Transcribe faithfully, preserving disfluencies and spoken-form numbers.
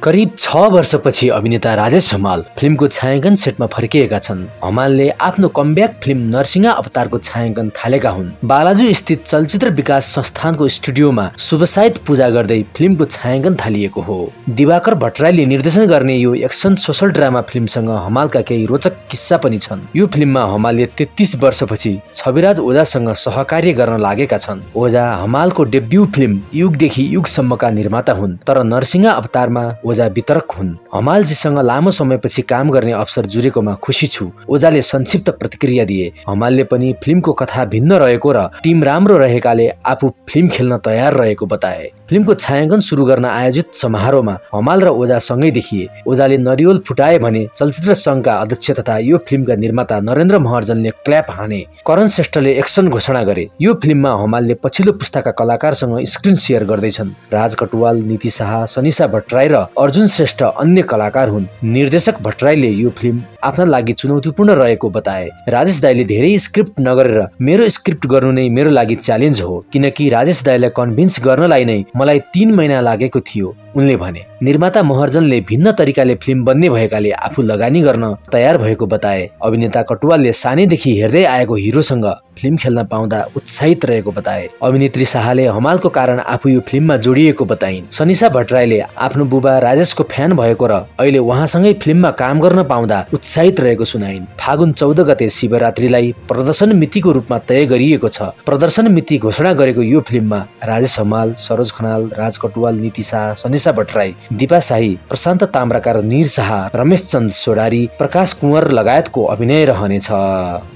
करिब छ वर्षपछि अभिनेता राजेश हमाल फिल्मको छायाङ्कन सेटमा फर्किएका छन्। हमालले आफ्नो कमब्याक फिल्म नरसिंह अवतारको छायाङ्कन थालेका हुन्। बालाजु स्थित चलचित्र विकास संस्थानको स्टुडियोमा शुभसाइत पूजा गर्दै फिल्मको छायाङ्कन थालिएको हो। दिवाकर भट्टराईले निर्देशन गर्ने यो एक्सन सोसल ड्रामा फिल्मसँग हमालका केही रोचक किस्सा पनि छन्। यो फिल्ममा हमालले तेत्तीस वर्षपछि छविराज ओझासँग सहकार्य गर्न लागेका छन्। ओझा हमालको डेब्यू फिल्म युगदेखि युगसम्मका निर्माता हुन्, तर नरसिंह अवतारमा ओझा वितरक हुन्। हमालजीसँग लामो समयपछि काम गर्ने अवसर जुरेकोमा खुसी छु, ओझाले संक्षिप्त प्रतिक्रिया दिए। हमालले पनि फिल्मको कथा भिन्न रहेको र टिम राम्रो रहेकाले आफू फिल्म खेल्न तयार रहेको बताए। फिल्मको छायाङ्कन सुरु गर्न आयोजित समारोहमा हमाल र ओझा सँगै देखिए। ओझाले नरिवल फुटाए भने चलचित्र संघका अध्यक्ष तथा यो फिल्मका निर्माता नरेन्द्र महर्जनले क्ल्याप हाने। करण श्रेष्ठले एक्सन घोषणा गरे। यो फिल्ममा हमालले पछिल्लो पुस्ताका कलाकारसँग स्क्रिन सेयर गर्दैछन्। राज कटुवाल, नीति शाह, सनिशा भट्टराई र अर्जुन श्रेष्ठ अन्य कलाकार हुन्। निर्देशक भट्टराईले यो फिल्म आफ्ना लागि चुनौतीपूर्ण रहेको बताए। राजेश दाईले धेरै स्क्रिप्ट नगरेर मेरो स्क्रिप्ट गर्नु नै मेरो लागि च्यालेन्ज हो, किनकि राजेश दाईलाई कन्भिन्स गर्नलाई नै मलाई तीन महिना लागेको थियो, उनले भने। निर्माता महर्जनले भिन्न तरिकाले फिल्म बन्ने भएकाले आफू लगानी गर्न तयार भएको बताए। अभिनेता कटुवालले सानैदेखि हेर्दै आएको हिरोसँग फिल्म खेल्न पाउँदा उत्साहित रहेको बताए। अभिनेत्री शाहले हमालको कारण आफू यो फिल्ममा जोडिएको बताइन्। सनिशा भट्टराईले आफ्नो बुबा राजेशको फ्यान भएको र अहिले उहाँसँगै फिल्ममा काम गर्न पाउँदा उत्साहित रहेको सुनाइन्। फागुन चौध गते शिवरात्रिलाई प्रदर्शन मितिको रूपमा तय गरिएको छ। प्रदर्शन मिति घोषणा गरेको यो फिल्ममा राजेश हमाल, सरोज खनाल, राज कटुवाल, नीति शाह, सनिशा भट्टराई, दीपा शाही, प्रशान्त ताम्राकार, निर शाह, रमेश चन्द सोडारी, प्रकाश कुँवर लगायतको अभिनय रहनेछ।